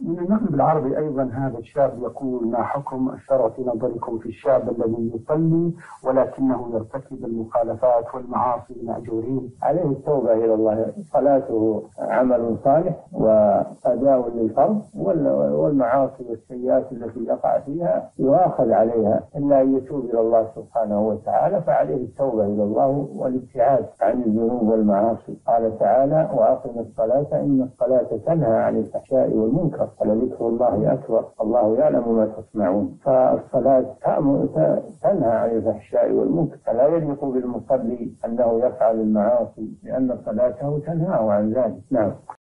من المغرب العربي أيضا هذا الشاب يقول: ما حكم الشرع في نظركم في الشاب الذي يصلي ولكنه يرتكب المخالفات والمعاصي المأجورين؟ عليه التوبة إلى الله، صلاته عمل صالح وأداء للفرض، والمعاصي والسيئات التي يقع فيها يؤاخذ عليها، إلا أن يتوب إلى الله سبحانه وتعالى، فعليه التوبة إلى الله والابتعاد عن الذنوب والمعاصي. قال تعالى: وأقم الصلاة إن الصلاة تنهى عن الفحشاء والمنكر ولذكر الله أكبر الله يعلم ما تصنعون. فالصلاة تنهى عن الفحشاء والمنكر، فلا يليق بالمصلي أنه يفعل المعاصي لأن صلاته تنهاه عن ذلك. نعم.